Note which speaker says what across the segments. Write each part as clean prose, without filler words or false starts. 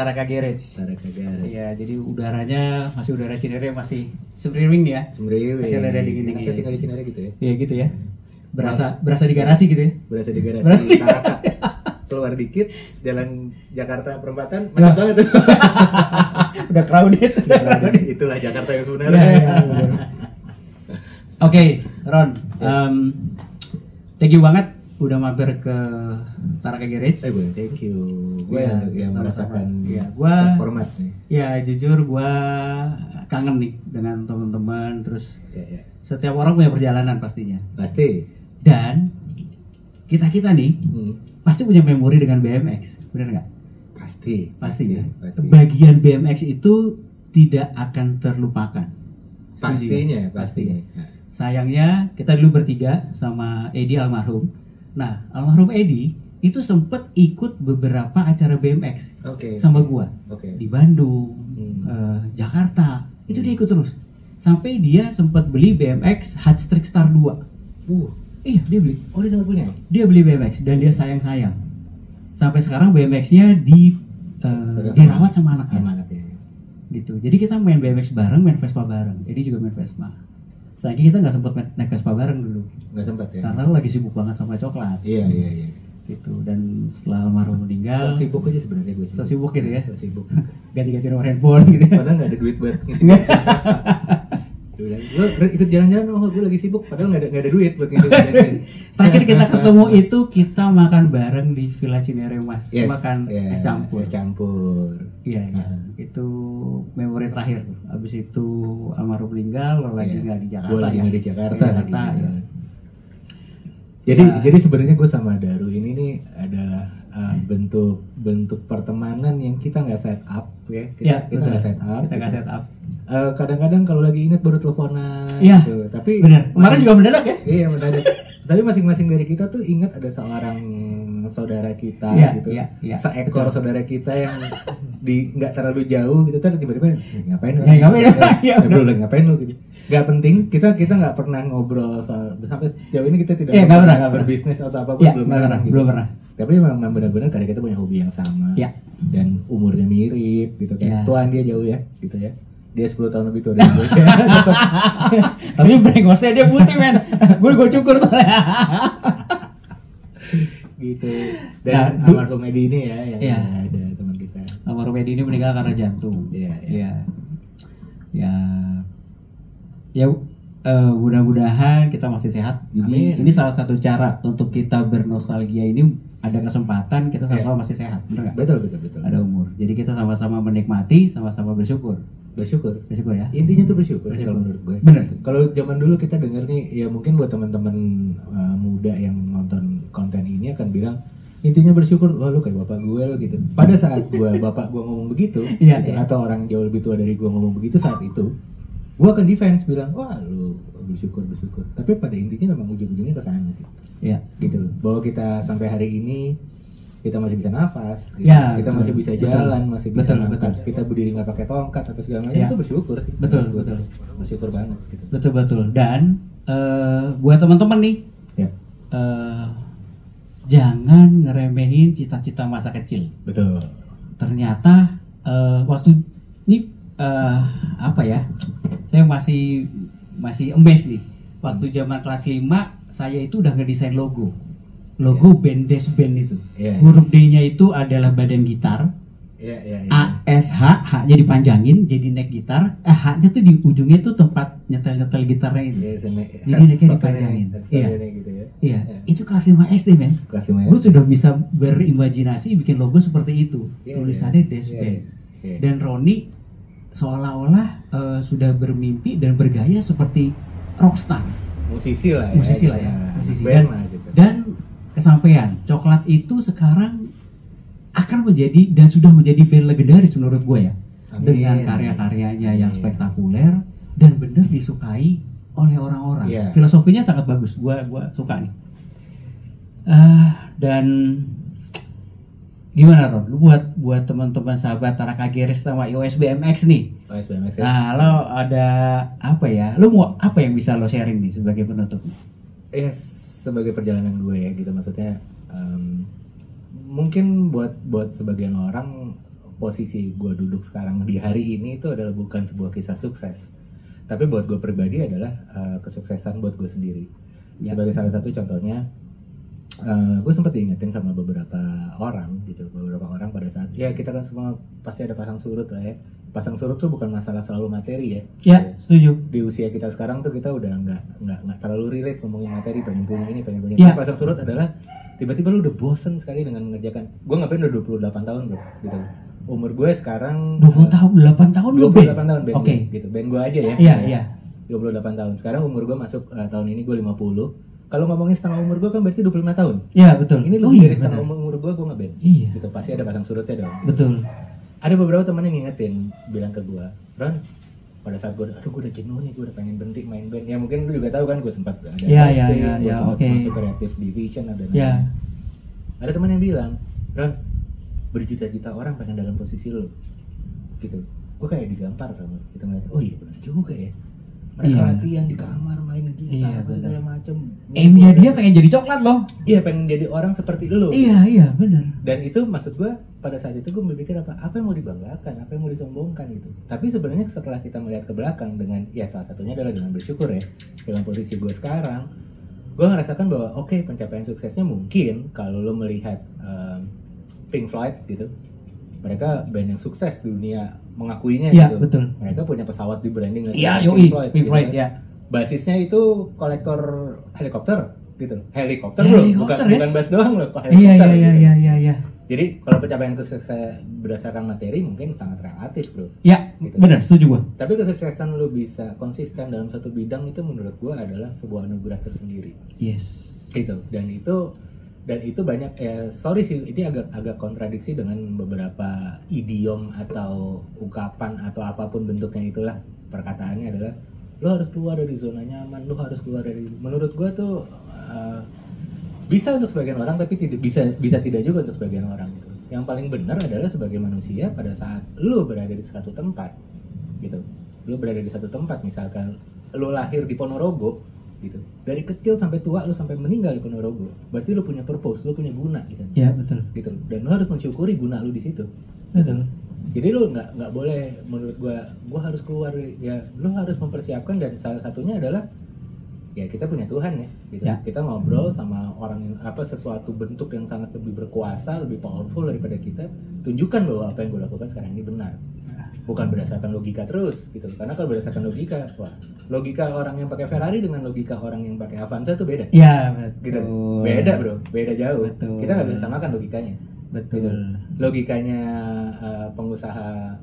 Speaker 1: Taraka Garage.
Speaker 2: Taraka Garage.
Speaker 1: Iya, jadi udaranya masih udara Cinere, masih semriwing nih ya.
Speaker 2: Semriwing.
Speaker 1: Masih ada dingin-dingin.
Speaker 2: Kita tinggal di Cinere gitu ya.
Speaker 1: Iya gitu ya. Berasa di garasi gitu ya.
Speaker 2: Berasa di garasi Taraka. Keluar dikit, jalan Jakarta perempatan, macet banget tuh.
Speaker 1: Udah crowded.
Speaker 2: Itulah Jakarta yang sebenarnya.
Speaker 1: Oke, Ron. Thank you banget udah mampir ke Taraka Garage.
Speaker 2: Gue thank you. Gue yang merasakan format nih.
Speaker 1: Ya jujur gue kangen nih dengan teman-teman. Terus setiap orang punya perjalanan pastinya.
Speaker 2: Pasti.
Speaker 1: Dan kita nih pasti punya memori dengan BMX, benar nggak? Pasti ya. Pasti. Bagian BMX itu tidak akan terlupakan.
Speaker 2: Pastinya.
Speaker 1: Sayangnya kita dulu bertiga sama Edi almarhum. Nah, almarhum Edi itu sempet ikut beberapa acara BMX sama gua di Bandung, Jakarta. Itu dia ikut terus. Sampai dia sempet beli BMX Hardstreak Star 2. Iya, dia beli.
Speaker 2: Oh, dia punya?
Speaker 1: Dia beli BMX dan dia sayang-sayang. Sampai sekarang BMX-nya dirawat sama anaknya. Gitu. Jadi kita main BMX bareng, main Vespa bareng. Edi juga main Vespa. Sayangnya kita nggak sempat naik Vespa bareng dulu.
Speaker 2: Nggak sempat ya?
Speaker 1: Karena lu lagi sibuk banget sama coklat.
Speaker 2: Iya.
Speaker 1: Gitu. Dan setelah almarhum meninggal.
Speaker 2: So sibuk aja sebenarnya gue.
Speaker 1: So sibuk gitu ya?
Speaker 2: So sibuk.
Speaker 1: Ganti-ganti nomor handphone gitu.
Speaker 2: Padahal nggak ada duit buat ngisi Vespa. Lo ikut jalan-jalan, gue lagi sibuk. Padahal nggak ada duit buat ngisi jalan.
Speaker 1: Terakhir kita ketemu itu kita makan bareng di Villa Cinere Mas. Makan es campur.
Speaker 2: Es campur.
Speaker 1: Iya. Itu memori terakhir. Abis itu almarhum meninggal, lo lagi nggak di Jakarta.
Speaker 2: Gue lagi nggak di Jakarta.
Speaker 1: Ya.
Speaker 2: Jadi sebenarnya gue sama Daru ini nih adalah bentuk pertemanan yang kita nggak set up ya. Kita nggak set up.
Speaker 1: Kita nggak set up.
Speaker 2: Kadang-kadang kalau lagi ingat baru teleponan.
Speaker 1: Iya.
Speaker 2: Gitu. Tapi
Speaker 1: benar. Kemarin juga mendadak ya.
Speaker 2: Iya mendadak. Tapi masing-masing dari kita tuh ingat ada seorang saudara kita gitu. Seekor saudara kita yang nggak terlalu jauh gitu. Terus tiba-tiba ngapain lu? Ngapain lu gitu. Gak penting, kita nggak pernah ngobrol soal sampai sejauh ini kita tidak pernah berbisnis atau apapun belum pernah. Tapi memang benar-benar karena kita punya hobi yang sama dan umurnya mirip gitu kan. Tuan dia jauh ya gitu ya. Dia 10 tahun lebih tua dari gue.
Speaker 1: Tapi brengosnya dia putih men. Gue cukur soalnya.
Speaker 2: Gitu. Dan almarhum Edi ini ya ada teman kita.
Speaker 1: Almarhum Edi ini meninggal karena jantung. Iya. Ya mudah-mudahan kita masih sehat. Jadi ini salah satu cara untuk kita bernostalgia ini. Ada kesempatan kita sama-sama masih sehat, bener nggak?
Speaker 2: Betul.
Speaker 1: Ada umur. Jadi kita sama-sama menikmati, sama-sama bersyukur ya.
Speaker 2: Intinya tuh bersyukur. Kalau menurut gue.
Speaker 1: Bener.
Speaker 2: Kalau zaman dulu kita denger nih, ya mungkin buat teman-teman muda yang nonton konten ini akan bilang intinya bersyukur. Wah lu kayak bapak gue lo gitu. Pada saat bapak gue ngomong begitu, atau orang jauh lebih tua dari gue ngomong begitu saat itu, gue akan defense bilang, wah lu bersyukur. Tapi pada intinya memang ujung-ujungnya ke sana sih.
Speaker 1: Iya.
Speaker 2: Gitu loh. Bahwa kita sampai hari ini kita masih bisa nafas, gitu. Kita masih bisa jalan, masih bisa ngangkat. Kita berdiri nggak pakai tongkat atau segala macam itu bersyukur sih. Betul. Bersyukur banget gitu.
Speaker 1: Betul. Dan buat teman-teman nih, jangan ngeremehin cita-cita masa kecil. Betul. Ternyata waktu ini saya masih amazed nih. Waktu zaman kelas 5 saya itu udah ngedesain logo band Dash Band itu. Huruf D-nya itu adalah badan gitar. ASH, H-nya dipanjangin jadi neck gitar. H-nya tuh di ujungnya tuh tempat nyetel gitarnya itu. Jadi necknya dipanjangin. Iya. Itu kelas 5 SD men. Gue sudah bisa berimajinasi bikin logo seperti itu. Tulisannya Dash Band. Dan Roni seolah-olah sudah bermimpi dan bergaya seperti rockstar. Musisi lah ya. Dan kesampaian. Coklat itu sekarang akan menjadi dan sudah menjadi band legendaris menurut gue ya. Dengan karya-karyanya yang spektakuler dan benar disukai oleh orang-orang. Filosofinya sangat bagus. Gue suka nih. Dan gimana Ron? Lu buat teman-teman sahabat Taraka Garage sama iOS BMX nih. Nah, lo ada apa ya? Lu mau apa yang bisa lo sharing nih sebagai penutup?
Speaker 2: Sebagai perjalanan gue ya gitu maksudnya. Mungkin buat sebagian orang posisi gue duduk sekarang di hari ini itu adalah bukan sebuah kisah sukses, tapi buat gue pribadi adalah kesuksesan buat gue sendiri. Sebagai salah satu contohnya, gue sempat diingetin sama beberapa orang gitu, beberapa orang pada saat ya kita kan semua pasti ada pasang surut lah ya. Pasang surut tuh bukan masalah selalu materi ya.
Speaker 1: Ya, setuju.
Speaker 2: Di usia kita sekarang tuh kita udah nggak terlalu relate ngomongin materi, pengen punya ini, pengen punya
Speaker 1: ya.
Speaker 2: Pasang surut adalah tiba-tiba lu udah bosen sekali dengan mengerjakan. Gue ngapain udah 28 tahun bro, gitu. Umur gue sekarang
Speaker 1: 28 tahun
Speaker 2: 28 tahun band
Speaker 1: okay.
Speaker 2: gitu. Band gue aja ya.
Speaker 1: Iya, iya.
Speaker 2: 28 tahun. Sekarang umur gue masuk tahun ini gue 50. Kalau ngomongin setengah umur gue kan berarti 25 tahun.
Speaker 1: Iya, betul.
Speaker 2: Ini lebih dari setengah umur gue ngeband.
Speaker 1: Iya.
Speaker 2: Gitu, pasti ada pasang surutnya dong.
Speaker 1: Betul.
Speaker 2: Ada beberapa teman yang ngingetin, bilang ke gue, Ron, pada saat gue udah jenuh nih, gue udah pengen berhenti main band. Ya mungkin lu juga tahu kan, gue sempat ada
Speaker 1: gue
Speaker 2: sempat masuk Creative Division, ada teman yang bilang, Ron, berjuta-juta orang pengen dalam posisi lo, gitu. Gue kayak digampar sama kita ngeliat, oh iya benar juga ya. Mereka latihan di kamar, main gitar, segala macem.
Speaker 1: Aimnya dia pengen jadi coklat loh.
Speaker 2: Iya, pengen jadi orang seperti lo.
Speaker 1: Iya, benar.
Speaker 2: Dan itu maksud gue, pada saat itu gue berpikir apa yang mau dibanggakan, apa yang mau disombongkan gitu. Tapi sebenarnya setelah kita melihat ke belakang dengan, ya salah satunya adalah dengan bersyukur ya, dengan posisi gue sekarang, gue ngerasakan bahwa oke, pencapaian suksesnya mungkin kalau lo melihat Pink Floyd gitu, mereka band yang sukses di dunia mengakuinya
Speaker 1: ya,
Speaker 2: gitu.
Speaker 1: Betul.
Speaker 2: Mereka punya pesawat di branding
Speaker 1: Iya, Pink Floyd gitu, ya.
Speaker 2: Basisnya itu kolektor helikopter gitu. Helikopter bro, bukan bass doang loh, helikopter.
Speaker 1: Iya.
Speaker 2: Jadi kalau pencapaian kesuksesan berdasarkan materi mungkin sangat relatif bro.
Speaker 1: Ya, gitu. Benar, setuju gua.
Speaker 2: Tapi kesuksesan lu bisa konsisten dalam satu bidang itu menurut gua adalah sebuah anugerah tersendiri.
Speaker 1: Yes.
Speaker 2: Gitu. Dan itu banyak sorry sih, ini agak kontradiksi dengan beberapa idiom atau ungkapan atau apapun bentuknya itulah. Perkataannya adalah lo harus keluar dari zona nyaman, lo harus keluar dari, menurut gua tuh bisa untuk sebagian orang tapi bisa tidak juga untuk sebagian orang gitu. Yang paling benar adalah sebagai manusia pada saat lo berada di satu tempat gitu. Lo berada di satu tempat, misalkan lo lahir di Ponorogo gitu. Dari kecil sampai tua lu sampai meninggal di Ponorogo. Berarti lu punya purpose, lu punya guna gitu.
Speaker 1: Iya, betul.
Speaker 2: Gitu. Dan lu harus mensyukuri guna lu di situ.
Speaker 1: Betul.
Speaker 2: Jadi lu enggak boleh, menurut gua harus keluar, ya lu harus mempersiapkan, dan salah satunya adalah ya kita punya Tuhan ya gitu. Ya. Kita ngobrol sama orang yang sesuatu bentuk yang sangat lebih berkuasa, lebih powerful daripada kita. Tunjukkan bahwa apa yang gue lakukan sekarang ini benar. Bukan berdasarkan logika terus gitu. Karena kalau berdasarkan logika, wah, logika orang yang pakai Ferrari dengan logika orang yang pakai Avanza itu beda.
Speaker 1: Iya, betul.
Speaker 2: Gitu. Beda, bro. Beda jauh.
Speaker 1: Betul.
Speaker 2: Kita nggak bisa samakan logikanya.
Speaker 1: Betul.
Speaker 2: Gitu. Logikanya pengusaha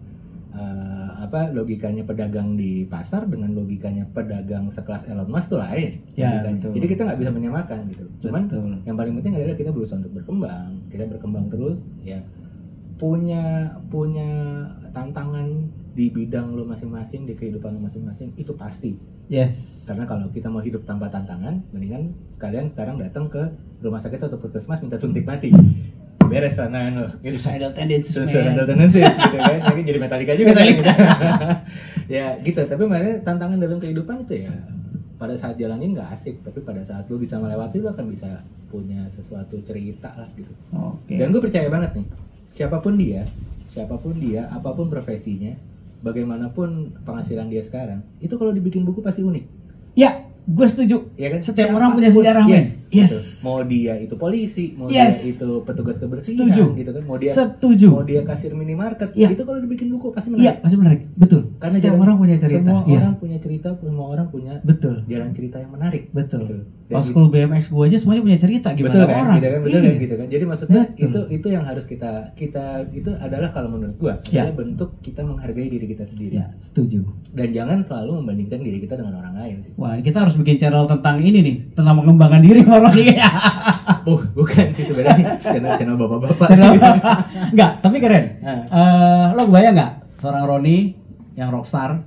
Speaker 2: logikanya pedagang di pasar dengan logikanya pedagang sekelas Elon Musk tuh lain.
Speaker 1: Ya, betul.
Speaker 2: Jadi kita nggak bisa menyamakan gitu. Cuman
Speaker 1: betul.
Speaker 2: Yang paling penting adalah kita berusaha untuk berkembang. Kita berkembang terus ya. Punya tantangan di bidang lo masing-masing, di kehidupan lo masing-masing, itu pasti.
Speaker 1: Yes.
Speaker 2: Karena kalau kita mau hidup tanpa tantangan, mendingan sekalian sekarang datang ke rumah sakit atau puskesmas minta suntik mati. Beres sana lo.
Speaker 1: Suicidal tendencies.
Speaker 2: Suicidal tendencies gitu kan. Mungkin jadi Metallica juga kan gitu. Ya gitu, tapi makanya tantangan dalam kehidupan itu ya pada saat jalanin nggak asik, tapi pada saat lo bisa melewati lo akan bisa punya sesuatu cerita lah gitu.
Speaker 1: Oke.
Speaker 2: Dan gue percaya banget nih, siapapun dia, apapun profesinya, bagaimanapun penghasilan dia sekarang, itu kalau dibikin buku pasti unik.
Speaker 1: Ya, gue setuju.
Speaker 2: Ya kan?
Speaker 1: Setiap orang punya sejarah, men. Yes.
Speaker 2: Gitu. Mau dia itu polisi, mau dia itu petugas kebersihan,
Speaker 1: setuju.
Speaker 2: Gitu kan? Mau dia
Speaker 1: setuju.
Speaker 2: Mau dia kasir minimarket, itu kalau dibikin buku pasti menarik.
Speaker 1: Iya, pasti menarik. Betul.
Speaker 2: Karena
Speaker 1: setiap orang punya cerita.
Speaker 2: Semua orang punya cerita, semua orang punya jalan cerita yang menarik.
Speaker 1: Betul. Gitu. School BMX gue aja semuanya punya cerita gimana
Speaker 2: betul, kan?
Speaker 1: orang.
Speaker 2: Betul kan gitu kan. Jadi maksudnya itu yang harus kita itu adalah kalau menurut gua adalah bentuk kita menghargai diri kita sendiri.
Speaker 1: Ya, setuju.
Speaker 2: Dan jangan selalu membandingkan diri kita dengan orang lain sih.
Speaker 1: Wah, kita harus bikin channel tentang ini nih, tentang mengembangkan diri orang ini.
Speaker 2: Bukan sih sebenarnya channel bapak-bapak.
Speaker 1: Enggak, tapi keren. Lo kebayang nggak seorang Roni yang rockstar?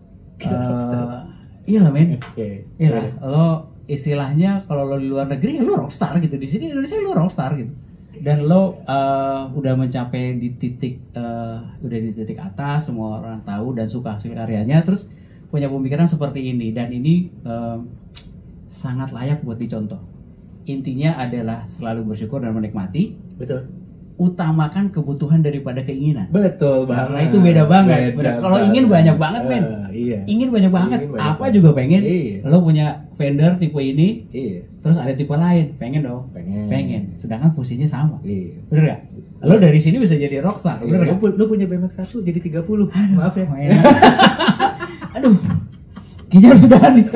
Speaker 1: Iya lah men. Iya lah. Lo istilahnya kalau lo di luar negeri ya lo rockstar gitu, di sini Indonesia lo rockstar gitu, dan lo udah mencapai di titik atas, semua orang tahu dan suka hasil karyanya, terus punya pemikiran seperti ini, dan ini sangat layak buat dicontoh. Intinya adalah selalu bersyukur dan menikmati.
Speaker 2: Betul.
Speaker 1: utamakan kebutuhan daripada keinginan.
Speaker 2: Betul banget.
Speaker 1: Nah, itu beda banget. Kalau ingin banyak banget, men.
Speaker 2: Iya.
Speaker 1: Ingin banyak banget. Apa juga pengen. Iya. Lo punya vendor tipe ini. Iya. Terus ada tipe lain, pengen dong. Pengen. Sedangkan fungsinya sama. Iya. Bener gak? Lo dari sini bisa jadi rockstar.
Speaker 2: Bener gak? Lo punya BMX 1 jadi 30. Aduh, maaf ya.
Speaker 1: Aduh. Kayaknya harus udahan nih.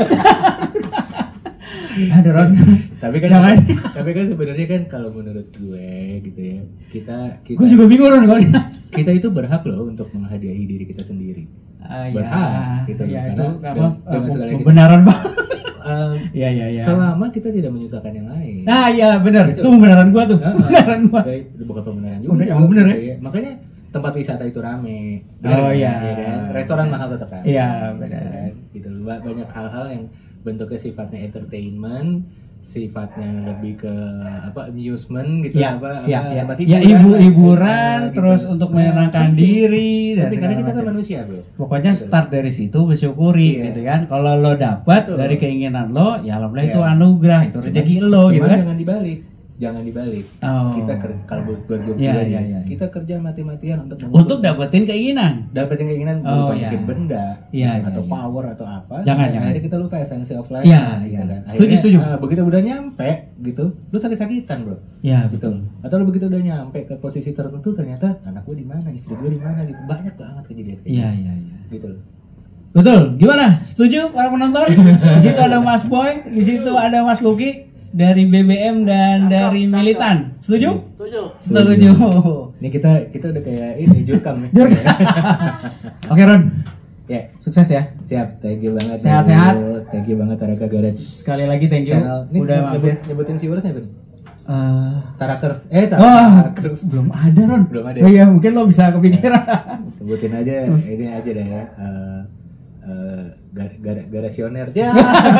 Speaker 1: Aduh, Ron.
Speaker 2: Tapi kan sebenarnya kan kalau menurut gue gitu ya, kita
Speaker 1: gue juga bingung, Ron, kalau
Speaker 2: kita itu berhak loh untuk menghadiahi diri kita sendiri. Berhak gitu
Speaker 1: ya,
Speaker 2: karena dengan segala
Speaker 1: kebenaran banget. Ya.
Speaker 2: Selama kita tidak menyusahkan yang lain.
Speaker 1: Nah, iya benar. Itu pembenaran gua tuh. Pembenaran gua.
Speaker 2: Bukan pembenaran juga.
Speaker 1: Yang benar ya.
Speaker 2: Makanya tempat wisata itu rame.
Speaker 1: Iya.
Speaker 2: Kan? Restoran mahal tetap rame.
Speaker 1: Iya, benar.
Speaker 2: Gitu. Banyak hal-hal yang bentuknya sifatnya entertainment, sifatnya lebih ke amusement gitu, tempat
Speaker 1: hiburan gitu. Terus untuk menyenangkan diri dan
Speaker 2: karena kita kan manusia, bro.
Speaker 1: Pokoknya gitu. Start dari situ bersyukuri gitu kan. Kalau lo dapat dari keinginan lo, ya alhamdulillah itu anugerah, itu rezeki lo gitu kan.
Speaker 2: Jangan dibalik. Kita kalau buat gue kita kerja mati-matian untuk
Speaker 1: dapetin keinginan.
Speaker 2: Mungkin benda atau power atau apa.
Speaker 1: Jangan.
Speaker 2: Akhirnya kita lupa esensi of life.
Speaker 1: Gitu kan. Setuju.
Speaker 2: Begitu udah nyampe gitu, lu sakit-sakitan, bro.
Speaker 1: Iya, betul.
Speaker 2: Atau lu begitu udah nyampe ke posisi tertentu ternyata anak gue di mana, istri gue di mana gitu. Banyak banget kejadian.
Speaker 1: Iya.
Speaker 2: Gitu loh.
Speaker 1: Betul. Gimana? Setuju para penonton? Di situ ada Mas Boy, di situ ada Mas Luki. Dari BBM dan dari Militan. Setuju? Setuju.
Speaker 2: Ini kita udah kayak ini jurkam nih.
Speaker 1: Oke, Ron.
Speaker 2: Ya,
Speaker 1: sukses ya.
Speaker 2: Siap, thank you banget.
Speaker 1: Sehat-sehat.
Speaker 2: Thank you banget Taraka Garage.
Speaker 1: Sekali lagi thank you.
Speaker 2: Udah nyebutin viewersnya, Bang. Tarakers.
Speaker 1: Belum ada, Ron.
Speaker 2: Belum ada.
Speaker 1: Oh iya, mungkin lo bisa kepikiran.
Speaker 2: Sebutin aja, ini aja deh ya. Garasioner. Ya.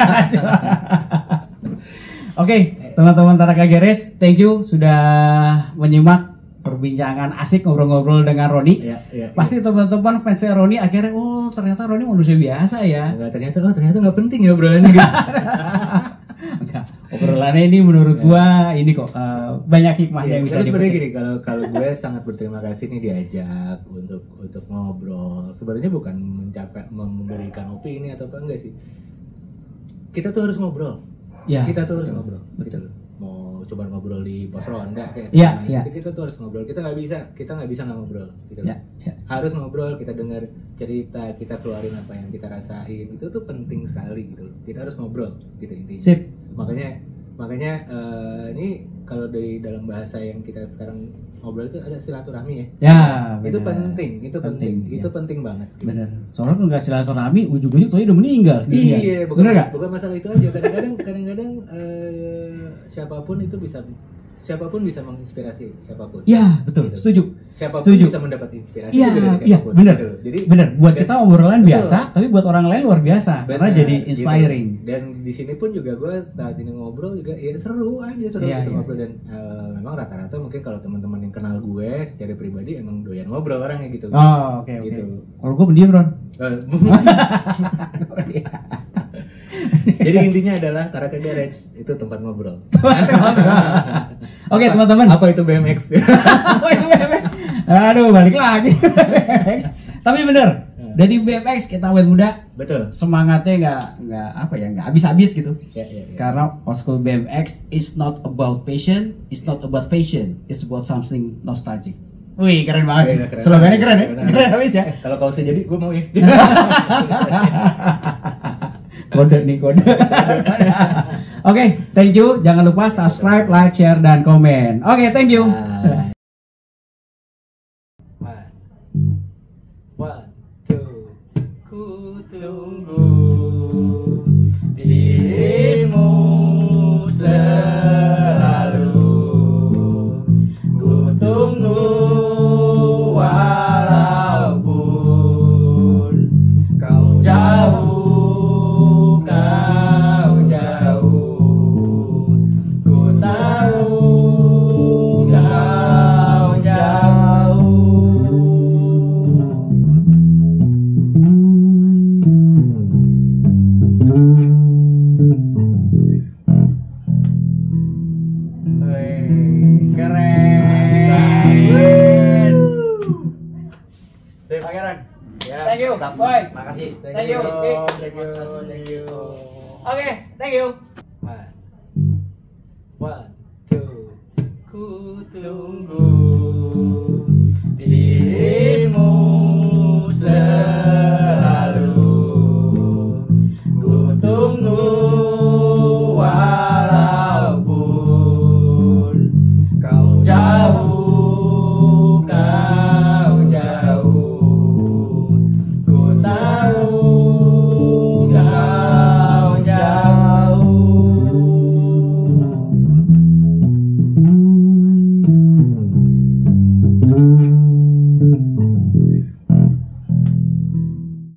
Speaker 1: Oke, teman-teman Taraka Garage, thank you sudah menyimak perbincangan asik ngobrol-ngobrol dengan Roni. Pasti teman-teman fansnya Roni akhirnya, ternyata Roni manusia biasa ya.
Speaker 2: Ternyata nggak penting ya obrolannya gitu.
Speaker 1: Enggak, obrolannya ini menurut gua ini kok banyak hikmahnya yang bisa
Speaker 2: dipetik. Sebenarnya gini, kalau gue sangat berterima kasih nih diajak untuk ngobrol. Sebenarnya bukan memberikan opini atau apa, enggak sih. Kita tuh harus ngobrol. Kita tuh harus ngobrol, gitu loh. Mau coba ngobrol di pos ronda kayak kita tuh harus ngobrol. Kita nggak bisa nggak ngobrol, gitu loh. Harus ngobrol, kita dengar cerita, kita keluarin apa yang kita rasain. Itu tuh penting sekali gitu loh. Kita harus ngobrol, gitu intinya.
Speaker 1: Sip.
Speaker 2: Makanya ini kalau dari dalam bahasa yang kita sekarang ngobrol itu ada silaturahmi ya. Itu penting. Itu penting banget. Gitu.
Speaker 1: Bener. Soalnya kalau nggak silaturahmi, ujung-ujung tuh udah meninggal.
Speaker 2: Iya, bukan masalah itu aja. Kadang-kadang siapapun bisa menginspirasi siapapun.
Speaker 1: Iya, betul.
Speaker 2: Gitu.
Speaker 1: Setuju.
Speaker 2: Siapapun bisa mendapat inspirasi dari siapapun.
Speaker 1: Benar.
Speaker 2: Gitu.
Speaker 1: Jadi benar. Buat kita obrolan biasa, tapi buat orang lain luar biasa. Karena jadi inspiring.
Speaker 2: Gitu. Dan di sini pun juga gue saat ini ngobrol juga seru aja ngobrol dan memang rata-rata mungkin kalau teman-teman yang kenal gue secara pribadi emang doyan ngobrol orangnya gitu.
Speaker 1: Oke. Kalau gue pendiam, Ron.
Speaker 2: Jadi intinya adalah Taraka Garage itu tempat ngobrol.
Speaker 1: Oke, teman-teman.
Speaker 2: Apa itu BMX?
Speaker 1: Aduh, balik lagi BMX. Tapi bener, dari BMX kita awet muda.
Speaker 2: Betul.
Speaker 1: Semangatnya nggak habis-habis gitu.
Speaker 2: Ya.
Speaker 1: Karena old school BMX is not about passion, it's not about fashion, it's about something nostalgic. Wih, keren banget. Slogannya keren ya? Keren habis ya?
Speaker 2: Kalau kau jadi, gue mau ya.
Speaker 1: Kode. Oke, thank you. Jangan lupa subscribe, like, share, dan komen. Oke, thank you.
Speaker 2: One, two. Ku tunggu
Speaker 1: dirimu selalu. Ku tunggu walaupun kau jauh. Keren.
Speaker 2: Mantap.
Speaker 3: Makasih.
Speaker 4: Thank you. Oke, thank you.
Speaker 3: One, two. Ku tunggu